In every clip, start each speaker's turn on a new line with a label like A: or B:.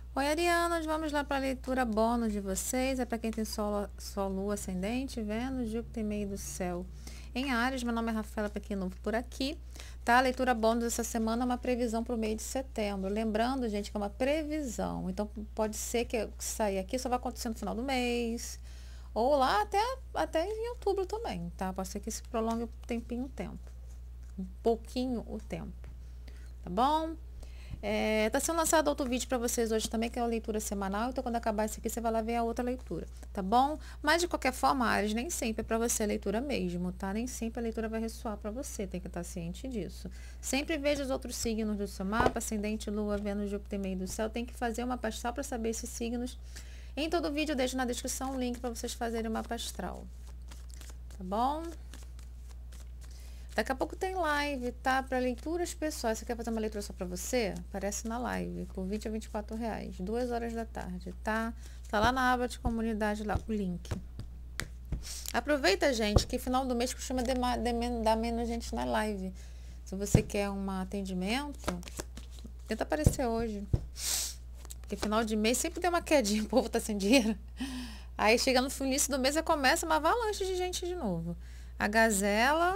A: Oi, Ariana, vamos lá para a leitura bônus de vocês. É para quem tem Sol, Lua, Ascendente, Vênus, Júpiter, meio do céu. Em Áries, meu nome é Rafaela, para quem é novo por aqui. Tá? A leitura bônus dessa semana é uma previsão para o mês de setembro. Lembrando, gente, que é uma previsão. Então, pode ser que sair aqui só vai acontecer no final do mês. Ou lá até em outubro também, tá? Pode ser que se prolongue um tempinho o tempo. Um pouquinho o tempo. Tá bom? Tá sendo lançado outro vídeo para vocês hoje também, que é uma leitura semanal. Então, quando acabar esse aqui, você vai lá ver a outra leitura, tá bom? Mas, de qualquer forma, Ares, nem sempre é para você a leitura mesmo, tá? Nem sempre a leitura vai ressoar para você, tem que estar ciente disso. Sempre veja os outros signos do seu mapa, ascendente, lua, Vênus, Júpiter, meio do céu. Tem que fazer uma astral para saber esses signos. Em todo vídeo, eu deixo na descrição o link para vocês fazerem uma astral, tá bom? Daqui a pouco tem live, tá? Para leituras pessoais. Você quer fazer uma leitura só para você? Aparece na live, por 20 a 24 reais, 2 horas da tarde, tá? Tá lá na aba de comunidade, lá, o link. Aproveita, gente, que final do mês costuma dar menos gente na live. Se você quer um atendimento, tenta aparecer hoje. Porque final de mês sempre tem uma quedinha, o povo tá sem dinheiro. Aí chega no início do mês e começa uma avalanche de gente de novo. A Gazela...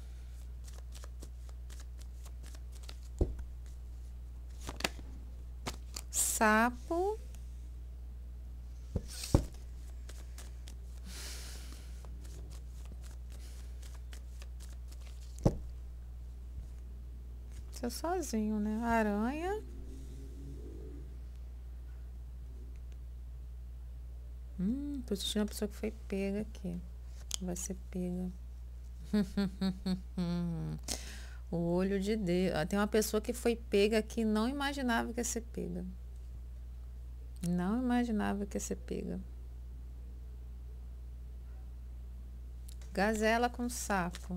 A: Sapo. Você sozinho, né? Aranha. Tô sentindo uma pessoa que foi pega aqui. Vai ser pega. O olho de Deus. Tem uma pessoa que foi pega que não imaginava que ia ser pega. Não imaginava que ia ser pega. Gazela com sapo.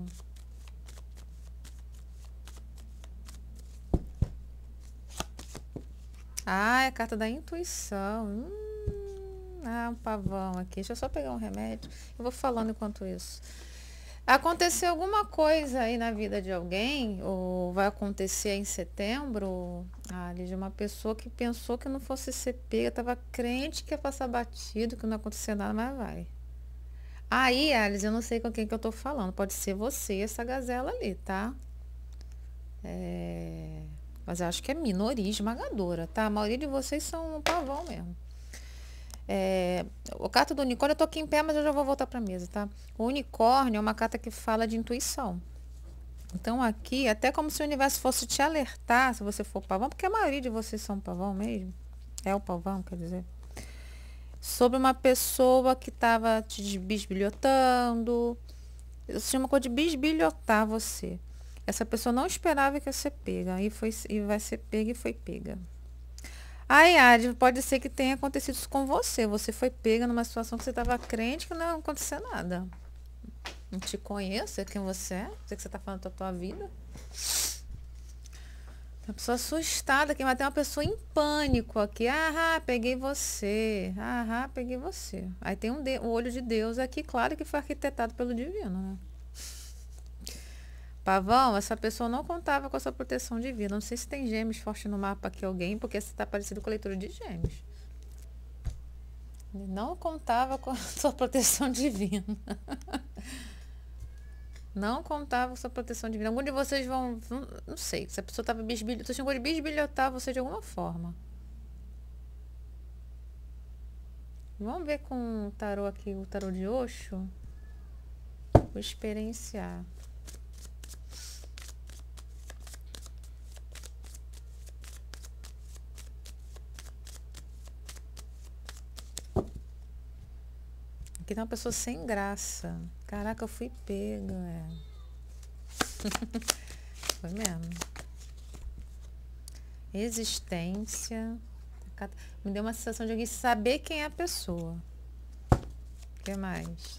A: Ah, é a carta da intuição. Um pavão aqui. Deixa eu só pegar um remédio. Eu vou falando enquanto isso. Aconteceu alguma coisa aí na vida de alguém, ou vai acontecer em setembro, de uma pessoa que pensou que não fosse ser pega, estava crente que ia passar batido, que não ia acontecer nada, mas vai. Aí, Alice, eu não sei com quem que eu tô falando. Pode ser você, essa gazela ali, tá? Mas eu acho que é minoria esmagadora, tá? A maioria de vocês são um pavão mesmo. O carta do unicórnio, eu tô aqui em pé, mas eu já vou voltar pra mesa, tá? O unicórnio é uma carta que fala de intuição. Então aqui, até como se o universo fosse te alertar, se você for pavão, porque a maioria de vocês são pavão mesmo. É o pavão, quer dizer. Sobre uma pessoa que estava te bisbilhotando. Eu tinha uma coisa de bisbilhotar você. Essa pessoa não esperava que ia ser pega. E vai ser pega e foi pega. Aí, Adi, pode ser que tenha acontecido isso com você. Você foi pega numa situação que você estava crente que não ia acontecer nada. Não te conheço, sei quem você é, sei que você está falando da tua vida. Uma pessoa assustada, que vai ter uma pessoa em pânico aqui. Peguei você. Peguei você. Aí tem o olho de Deus aqui, claro que foi arquitetado pelo divino, né? Pavão, essa pessoa não contava com a sua proteção divina. Não sei se tem gêmeos forte no mapa aqui alguém, porque você está parecido com a leitura de gêmeos. Ele não contava com a sua proteção divina. Não contava com sua proteção divina. Algum de vocês vão... Não sei. Se a pessoa estava bisbilhotando... Você chegou de bisbilhotar você de alguma forma. Vamos ver com o tarô aqui, o tarô de Osho. Vou experienciar. Aqui tem uma pessoa sem graça. Caraca, eu fui pega, Foi mesmo. Existência. Me deu uma sensação de alguém saber quem é a pessoa. O que mais?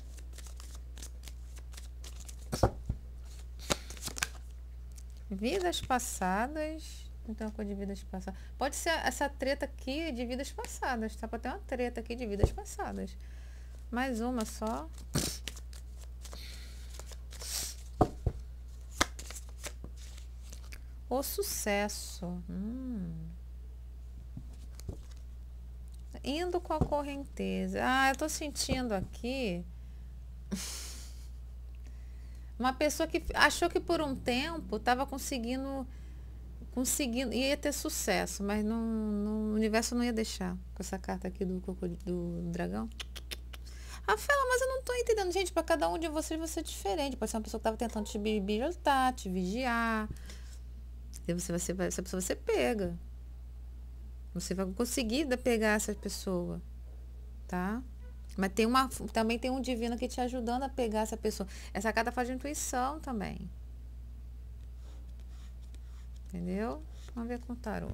A: Vidas passadas. Não tem uma coisa de vidas passadas. Pode ser essa treta aqui de vidas passadas, tá? Pode ter uma treta aqui de vidas passadas. Mais uma só. O sucesso. indo com a correnteza. Ah, eu tô sentindo aqui uma pessoa que achou que por um tempo estava conseguindo, ia ter sucesso, mas o universo não ia deixar. Com essa carta aqui do dragão. Rafaela, mas eu não tô entendendo. Gente, para cada um de vocês vai ser diferente. Pode ser uma pessoa que estava tentando te bijotar, te vigiar. E essa pessoa vai ser pega. Você vai conseguir pegar essa pessoa, tá? Mas também tem um divino que te ajudando a pegar essa pessoa. Essa carta faz de intuição também. Entendeu? Vamos ver com o tarô.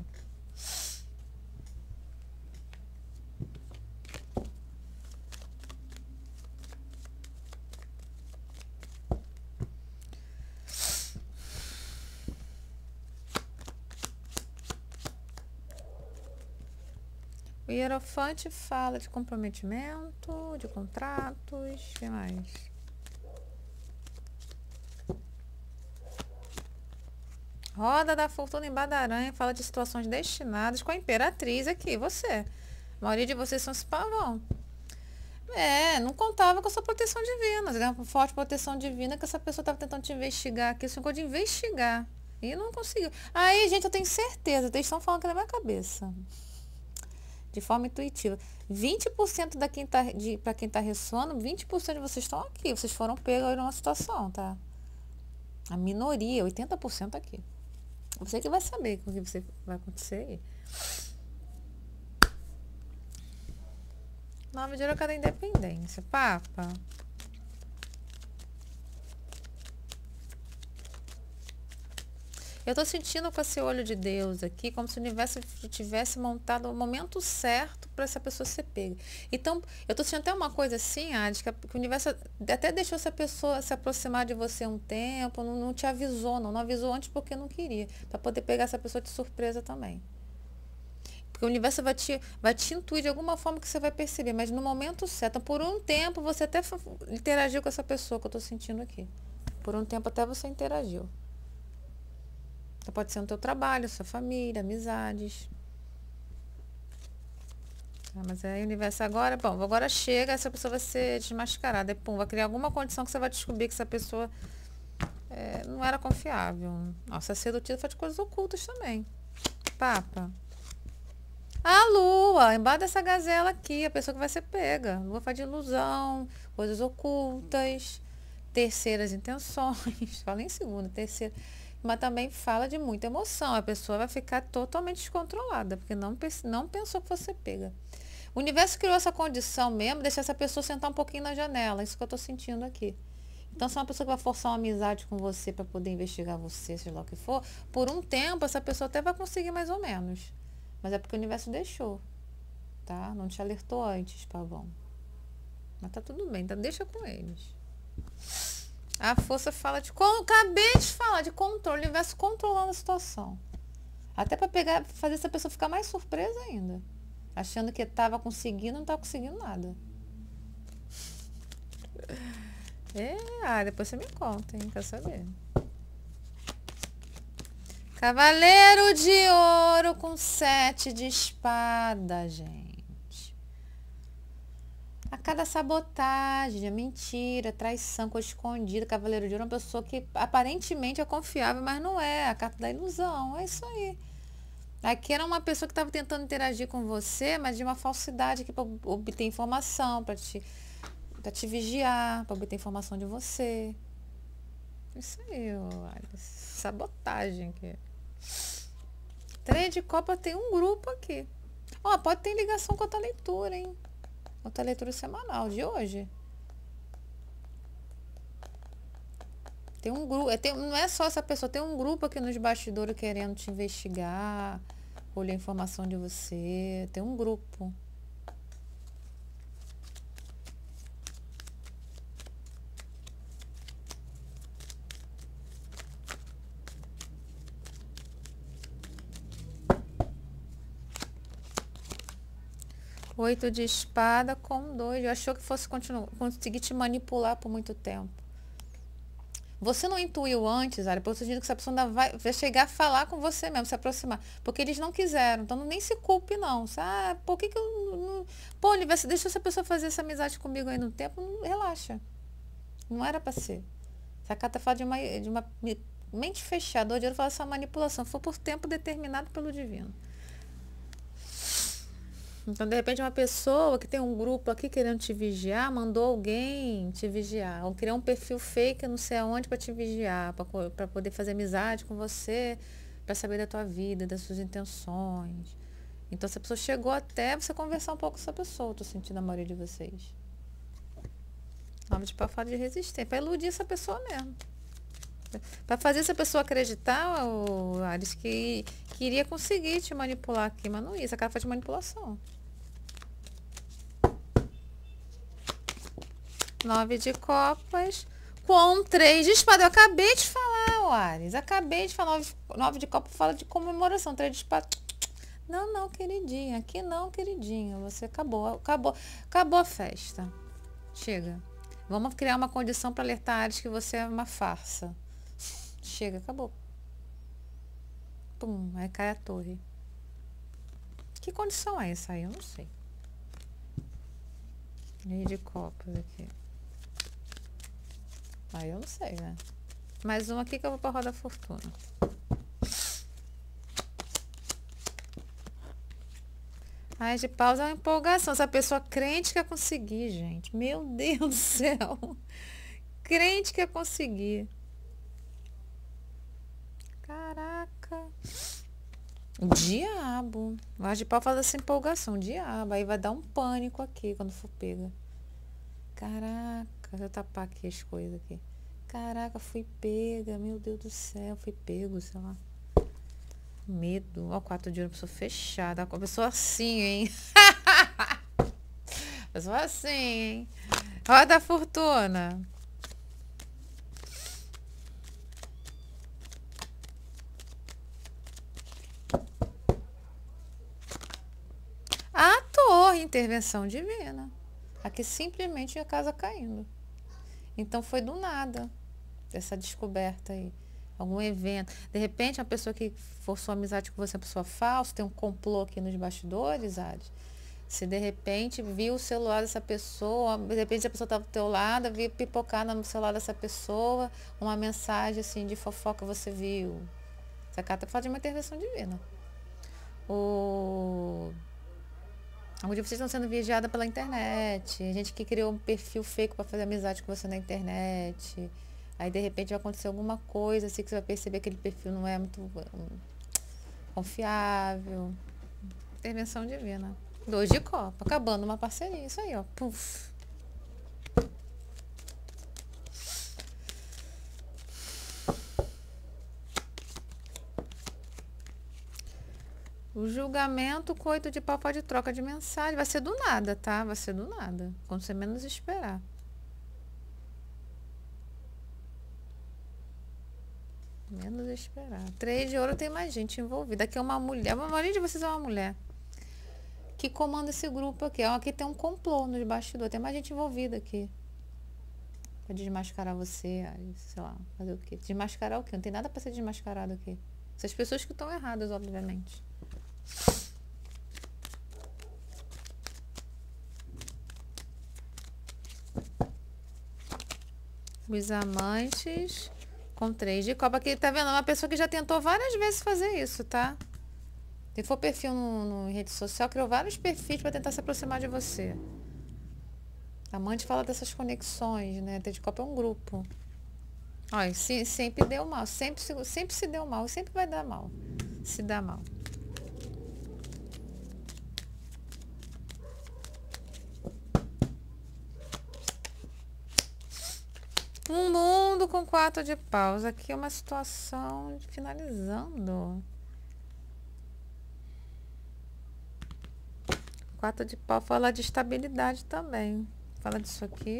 A: O Hierofante fala de comprometimento, de contratos, o que mais? Roda da Fortuna em Badaranha fala de situações destinadas com a Imperatriz aqui, você. A maioria de vocês são esse pavão. Não contava com a sua proteção divina. Uma forte proteção divina que essa pessoa estava tentando te investigar aqui. Você ficou de investigar. E não conseguiu. Aí, gente, eu tenho certeza. Eles estão falando que na minha cabeça. De forma intuitiva. 20% para quem tá ressoando, 20% de vocês estão aqui. Vocês foram pegos numa situação, tá? A minoria, 80% aqui. Você que vai saber o que você vai acontecer aí. 9 de ouro, cada independência. Papa. Eu tô sentindo com esse olho de Deus aqui, como se o universo tivesse montado o momento certo para essa pessoa ser pega. Então, eu tô sentindo até uma coisa assim, Adi, que o universo até deixou essa pessoa se aproximar de você um tempo, não te avisou, não avisou antes porque não queria, para poder pegar essa pessoa de surpresa também. Porque o universo vai te intuir de alguma forma que você vai perceber, mas no momento certo. Então, por um tempo, você até interagiu com essa pessoa que eu tô sentindo aqui. Por um tempo até você interagiu. Então, pode ser no teu trabalho, sua família, amizades. Mas aí o universo agora, bom, agora chega, essa pessoa vai ser desmascarada. E, pum, vai criar alguma condição que você vai descobrir que essa pessoa não era confiável. Nossa, sedutida faz coisas ocultas também. Papa. A lua, embaixo dessa gazela aqui, a pessoa que vai ser pega. Lua faz de ilusão, coisas ocultas, terceiras intenções. Fala em segunda, terceira. Mas também fala de muita emoção. A pessoa vai ficar totalmente descontrolada, porque não pensou que fosse pega. O universo criou essa condição mesmo, deixar essa pessoa sentar um pouquinho na janela. Isso que eu tô sentindo aqui. Então, se é uma pessoa que vai forçar uma amizade com você para poder investigar você, seja lá o que for, por um tempo essa pessoa até vai conseguir mais ou menos. Mas é porque o universo deixou, tá? Não te alertou antes, pavão. Mas tá tudo bem, então deixa com eles. A força fala acabei de falar de controle, o universo controlando a situação. Até para fazer essa pessoa ficar mais surpresa ainda. Achando que estava conseguindo, não estava conseguindo nada. Depois você me conta, hein? Quer saber? Cavaleiro de ouro com 7 de espada, gente. A cada sabotagem, a mentira, traição, coisa escondida, cavaleiro de ouro é uma pessoa que aparentemente é confiável, mas não é. A carta da ilusão, é isso aí. Aqui era uma pessoa que estava tentando interagir com você, mas de uma falsidade aqui para obter informação, para te vigiar, para obter informação de você. Isso aí, olha, sabotagem aqui. 3 de copa tem um grupo aqui. Pode ter ligação com outra leitura, hein? Outra leitura semanal de hoje. Tem um grupo, não é só essa pessoa, tem um grupo aqui nos bastidores querendo te investigar, olhar informação de você. Tem um grupo. Oito de espada com 2. Achou que fosse conseguir te manipular por muito tempo. Você não intuiu antes, Ari, por sentido que essa pessoa ainda vai chegar a falar com você mesmo, se aproximar. Porque eles não quiseram. Então nem se culpe, não. Por que eu não. Pô, universo, deixa essa pessoa fazer essa amizade comigo aí no tempo. Não, relaxa. Não era pra ser. Essa carta fala de uma mente fechada. O dinheiro fala essa manipulação. Foi por tempo determinado pelo divino. Então, de repente, uma pessoa que tem um grupo aqui querendo te vigiar, mandou alguém te vigiar. Ou criar um perfil fake, não sei aonde, para te vigiar, para poder fazer amizade com você, para saber da tua vida, das suas intenções. Então, essa pessoa chegou até você conversar um pouco com essa pessoa, eu tô sentindo a maioria de vocês. Nome de palavra de resistência, para iludir essa pessoa mesmo. Para fazer essa pessoa acreditar, Ares, que iria conseguir te manipular aqui, mas não ia. Essa cara foi de manipulação. 9 de copas com 3 de espada. Eu acabei de falar, Ares. Acabei de falar. 9 de copas fala de comemoração. 3 de espada. Não, queridinha. Aqui não, queridinha. Você acabou a festa. Chega. Vamos criar uma condição para alertar Ares que você é uma farsa. Chega, acabou. Pum, aí cai a torre. Que condição é essa aí? Eu não sei. Rei de copas aqui. Aí eu não sei, né? Mais um aqui que eu vou pra roda da fortuna. Ai, de paus é uma empolgação. Essa pessoa crente que ia conseguir, gente. Meu Deus do céu. Crente que ia conseguir. Caraca. O diabo. O As de pau fala dessa empolgação. O diabo. Aí vai dar um pânico aqui quando for pega. Caraca. Deixa eu tapar aqui as coisas aqui. Caraca, fui pega. Meu Deus do céu. Fui pego, sei lá. Medo. Ó, 4 de ouro. Pessoa fechada. A pessoa assim, hein? Pessoa assim, hein? Roda a fortuna. A torre, intervenção divina. Aqui simplesmente a casa caindo. Então foi do nada essa descoberta aí. Algum evento. De repente, uma pessoa que forçou amizade com você, uma pessoa falsa, tem um complô aqui nos bastidores, Ares. Se de repente viu o celular dessa pessoa, de repente a pessoa estava do teu lado, viu pipocar no celular dessa pessoa, uma mensagem assim de fofoca você viu. Essa carta fala de uma intervenção divina. Algum dia vocês estão sendo vigiados pela internet. A gente que criou um perfil fake para fazer amizade com você na internet. Aí de repente vai acontecer alguma coisa assim que você vai perceber que aquele perfil não é muito confiável. Intervenção divina. 2 de copa, acabando uma parceria. Isso aí, ó. Puf. O julgamento, com 8 de pau de troca de mensagem. Vai ser do nada, tá? Vai ser do nada. Quando você menos esperar. Menos esperar. 3 de ouro tem mais gente envolvida. Aqui é uma mulher. A maioria de vocês é uma mulher. Que comanda esse grupo aqui. Ó, aqui tem um complô nos bastidores. Tem mais gente envolvida aqui. Pra desmascarar você. Sei lá, fazer o quê? Desmascarar o quê? Não tem nada pra ser desmascarado aqui. Essas pessoas que estão erradas, obviamente. Os amantes com 3 de copa. Aqui, tá vendo? É uma pessoa que já tentou várias vezes fazer isso, tá? Se for perfil no rede social, criou vários perfis para tentar se aproximar de você. Amante fala dessas conexões, né? 3 de copa é um grupo. Olha, sempre deu mal. Sempre se deu mal. Sempre vai dar mal. Se dá mal. Um mundo com 4 de paus. Aqui é uma situação finalizando. 4 de pau fala de estabilidade também. Fala disso aqui.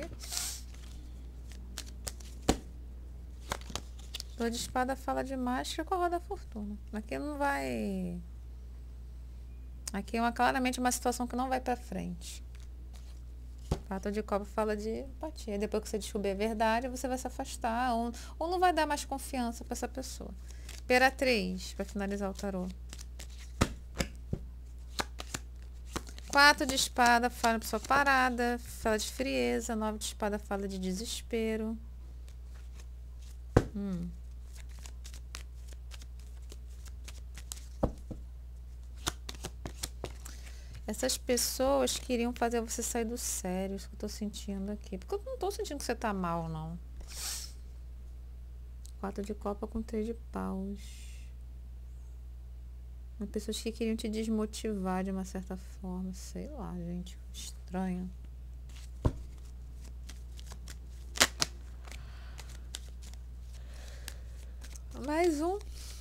A: 2 de espada fala de máscara com a roda da fortuna. Aqui não vai... Aqui é claramente uma situação que não vai pra frente. 4 de copa fala de empatia. Depois que você descobrir a verdade, você vai se afastar ou não vai dar mais confiança para essa pessoa. Imperatriz, para finalizar o tarô. 4 de espada fala de pessoa parada, fala de frieza. 9 de espada fala de desespero. Essas pessoas queriam fazer você sair do sério, isso que eu tô sentindo aqui. Porque eu não tô sentindo que você tá mal, não. 4 de copa com 3 de paus. Pessoas que queriam te desmotivar de uma certa forma. Sei lá, gente. Estranho. Mais um.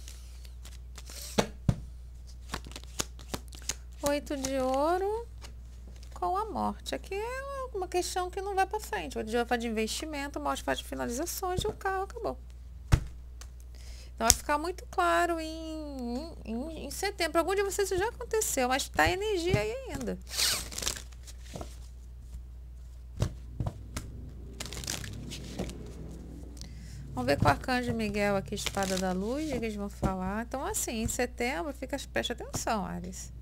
A: 8 de ouro com a morte. Aqui é uma questão que não vai para frente. O dia fala de investimento, a morte faz de finalizações e o carro acabou. Então vai ficar muito claro em setembro. Algum de vocês isso já aconteceu, mas tá energia aí ainda. Vamos ver com o Arcanjo Miguel aqui, Espada da Luz, o que eles vão falar. Então, assim, em setembro, preste atenção, Áries.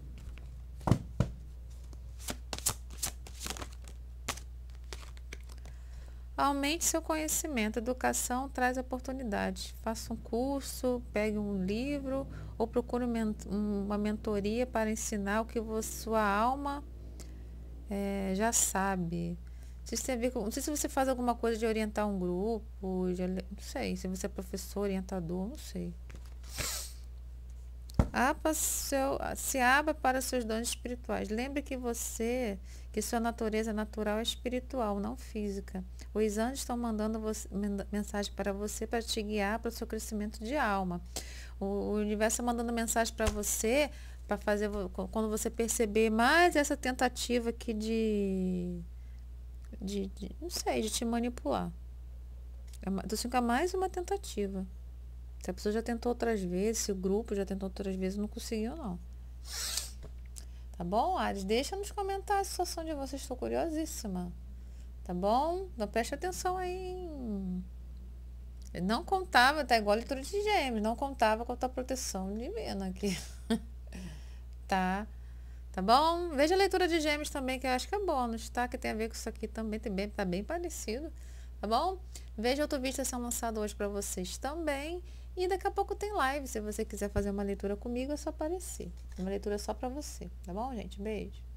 A: Aumente seu conhecimento. Educação traz oportunidades. Faça um curso, pegue um livro ou procure uma mentoria para ensinar o que sua alma já sabe. Isso tem a ver com, não sei se você faz alguma coisa de orientar um grupo, não sei, se você é professor, orientador, não sei. Se abra para seus dons espirituais. Lembre que sua natureza natural é espiritual, não física. Os anjos estão mandando mensagem para você para te guiar para o seu crescimento de alma. O universo está mandando mensagem para você para fazer quando você perceber mais essa tentativa aqui não sei, de te manipular. Então fica mais uma tentativa. Se a pessoa já tentou outras vezes, se o grupo já tentou outras vezes, não conseguiu, não. Tá bom, Áries? Deixa nos comentários a situação de vocês, estou curiosíssima. Tá bom? Então preste atenção aí. Não contava, tá igual a leitura de Gêmeos, não contava com a tua proteção divina aqui. Tá? Tá bom? Veja a leitura de Gêmeos também, que eu acho que é bônus, tá? Que tem a ver com isso aqui também, tá bem parecido. Tá bom? Veja outro vídeo sendo lançado hoje para vocês também. E daqui a pouco tem live. Se você quiser fazer uma leitura comigo, é só aparecer. Uma leitura só para você. Tá bom, gente? Beijo.